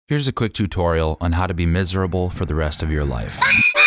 Here's a quick tutorial on how to be miserable for the rest of your life.